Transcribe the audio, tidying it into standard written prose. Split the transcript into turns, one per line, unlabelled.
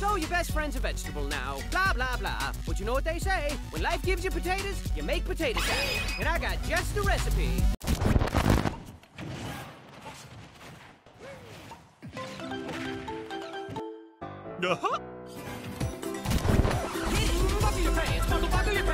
So your best friend's a vegetable now. Blah, blah, blah. But you know what they say? When life gives you potatoes, you make potato salad. And I got just the recipe.
Uh-huh.
Buckle your pants, buckle your